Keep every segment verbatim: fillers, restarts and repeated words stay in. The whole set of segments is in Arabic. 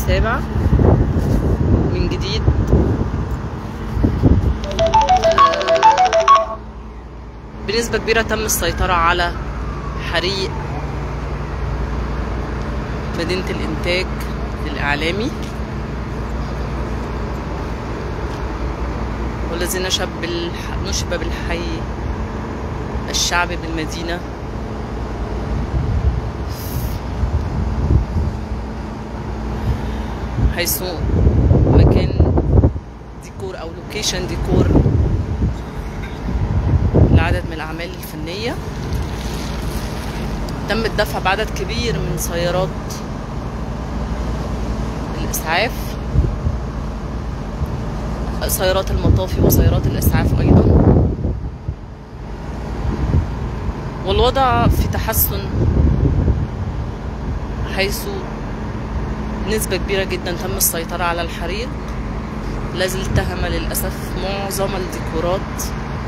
السابع من جديد. بنسبة كبيرة تم السيطرة على حريق مدينة الإنتاج الإعلامي، والذي نشب نشب بالحي الشعبي بالمدينة، حيث مكان ديكور أو لوكيشن ديكور لعدد من الأعمال الفنية. تم الدفع بعدد كبير من سيارات الإسعاف، سيارات المطافي وسيارات الإسعاف أيضا، والوضع في تحسن، حيث نسبة كبيرة جدا تم السيطرة على الحريق الذي التهم للأسف معظم الديكورات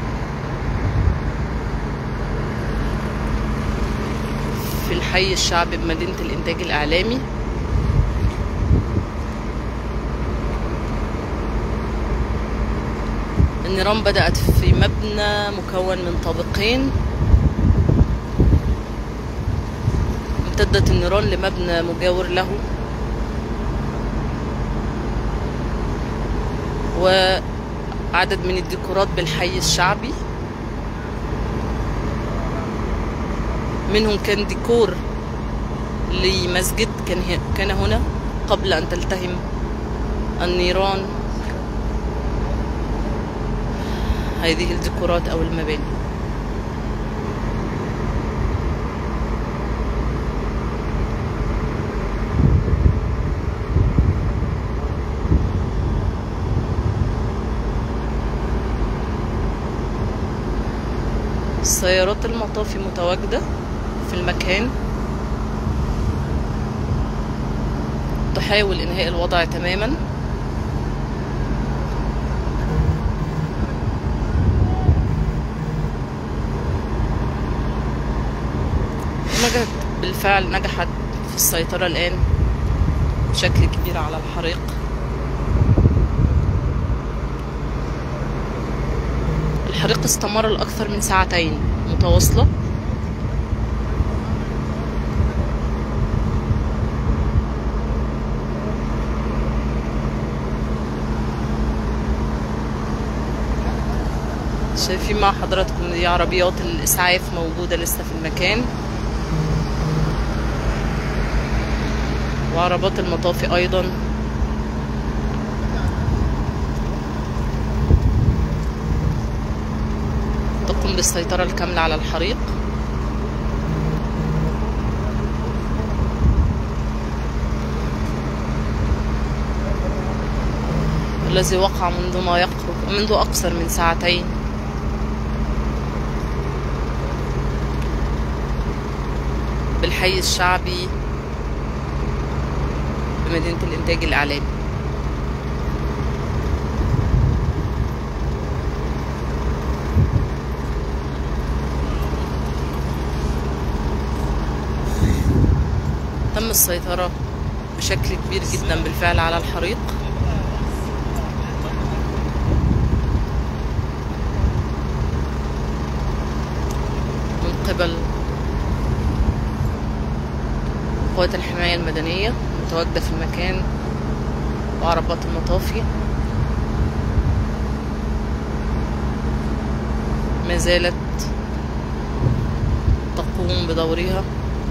في الحي الشعبي بمدينة الإنتاج الإعلامي. النيران بدأت في مبنى مكون من طابقين، امتدت النيران لمبنى مجاور له، وعدد من الديكورات بالحي الشعبي، منهم كان ديكور لمسجد كان كان هنا قبل أن تلتهم النيران هذه الديكورات أو المباني. سيارات المطافي متواجدة في المكان، تحاول إنهاء الوضع تماما. نجحت بالفعل نجحت في السيطرة الآن بشكل كبير على الحريق. الحريق استمر لأكثر من ساعتين متواصلة، شايفين مع حضراتكم دي عربيات الإسعاف موجودة لسه في المكان، وعربات المطافي أيضا. تقوم بالسيطرة الكاملة على الحريق. الذي وقع منذ ما يقرب منذ أكثر من ساعتين. بالحي الشعبي بمدينة الإنتاج الإعلامي. تم السيطرة بشكل كبير جدا بالفعل على الحريق. من قبل قوات الحماية المدنية متواجدة في المكان، وعربات المطافي ما زالت تقوم بدورها.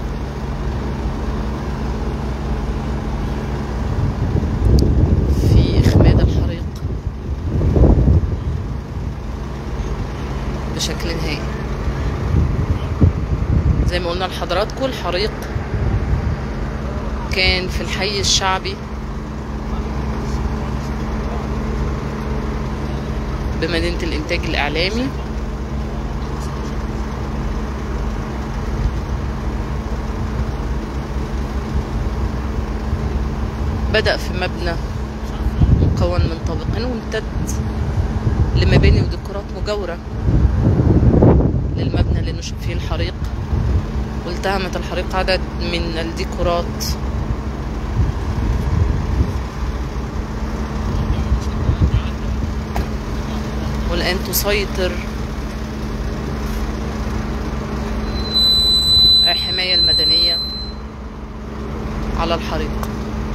في إخماد الحريق بشكل نهائي. زي ما قلنا لحضراتكم، الحريق كان في الحي الشعبي بمدينة الإنتاج الإعلامي. بدأ في مبنى مكون من طابقين وامتد لمباني وديكورات مجاورة للمبنى اللي نشب فيه الحريق، والتهمت الحريق عدد من الديكورات الآن تسيطر الحماية المدنية على الحريق.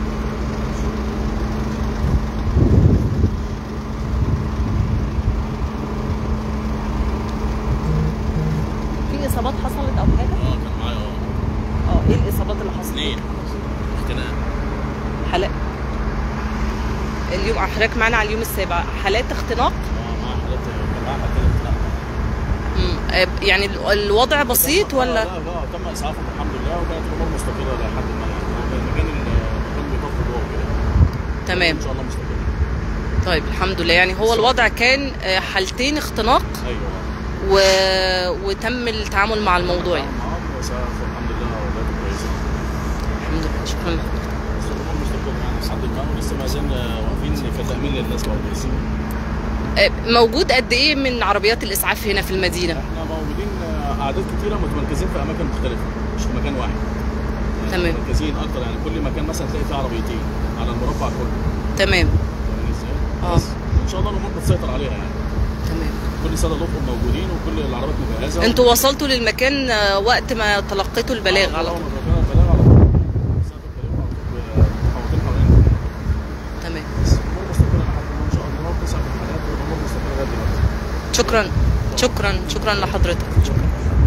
في إصابات حصلت أو حاجة؟ اه كان معايا اه اه ايه الإصابات اللي حصلت؟ اثنين اختناق. حالات اليوم حضرتك معانا على اليوم السابع حالات اختناق؟ اه معايا حالات كان معايا حالتين اختناق. امم يعني الوضع بسيط ولا؟ لا لا تم اسعافهم الحمد لله وكانت الامور مستقره لحد ما يعني المكان المكان بيطفي جوه وكده. تمام ان شاء الله مستقر. طيب الحمد لله. يعني هو الوضع كان حالتين اختناق ايوه و... وتم التعامل مع الموضوع يعني. معاهم وسعافوا الحمد لله ولاده كويسه. الحمد لله شكرا لك. بس الامور مستقره يعني لحد ما ولسه ما زلنا واقفين في تامين للناس برضه لسه. موجود قد ايه من عربيات الاسعاف هنا في المدينه؟ احنا موجودين اعداد كتيره متمركزين في اماكن مختلفه مش في مكان واحد. يعني تمام. متمركزين اكتر يعني كل مكان مثلا تلاقي فيه عربيتين على المربع كله. تمام. فاهمين ازاي؟ اه بس ان شاء الله الامور بتسيطر عليها يعني. تمام. كل ساده الاطقم موجودين وكل العربيات مجهزه. انتوا وصلتوا للمكان وقت ما تلقيتوا البلاغ على طول؟ اه البلاغ على طول. ساعه البلاغ على طول محاوطين حوالين. تمام. بس الامور مستقره لحد ما ان شاء الله بتسع في الحالات والامور مستقره لغايه دلوقتي. شكرا شكرا شكرا لحضرتك. شكرا.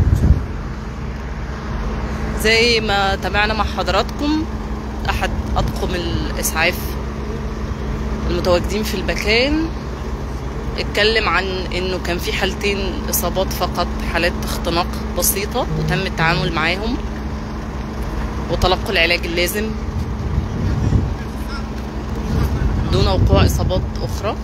زي ما تابعنا مع حضراتكم احد اطقم الاسعاف المتواجدين في المكان اتكلم عن انه كان في حالتين اصابات فقط، حالات اختناق بسيطة وتم التعامل معاهم وتلقوا العلاج اللازم دون وقوع اصابات اخرى.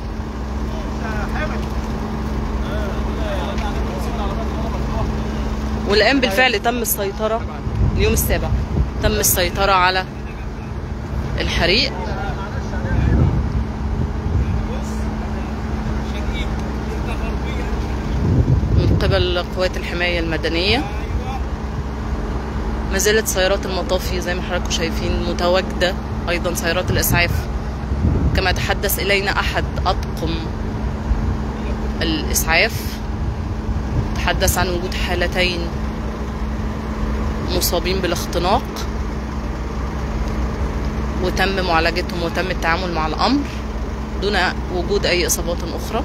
والآن بالفعل تم السيطرة اليوم السابع تم السيطرة على الحريق من قبل قوات الحماية المدنية. ما زالت سيارات المطافي زي ما حضراتكم شايفين متواجدة، أيضا سيارات الإسعاف. كما تحدث إلينا أحد أطقم الإسعاف تحدث عن وجود حالتين مصابين بالاختناق وتم معالجتهم وتم التعامل مع الأمر دون وجود أي إصابات أخرى.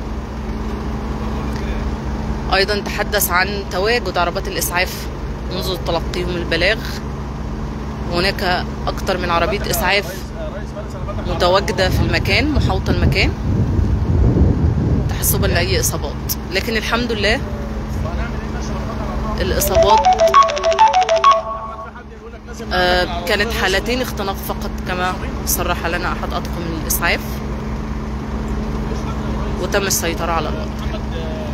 أيضا تحدث عن تواجد عربات الإسعاف منذ تلقيهم البلاغ. هناك أكثر من عربية إسعاف متواجدة في المكان محاوطة المكان تحسبا لأي إصابات، لكن الحمد لله الإصابات آه كانت حالتين اختناق فقط كما صرح لنا أحد أطقم الإسعاف وتم السيطرة على الوضع.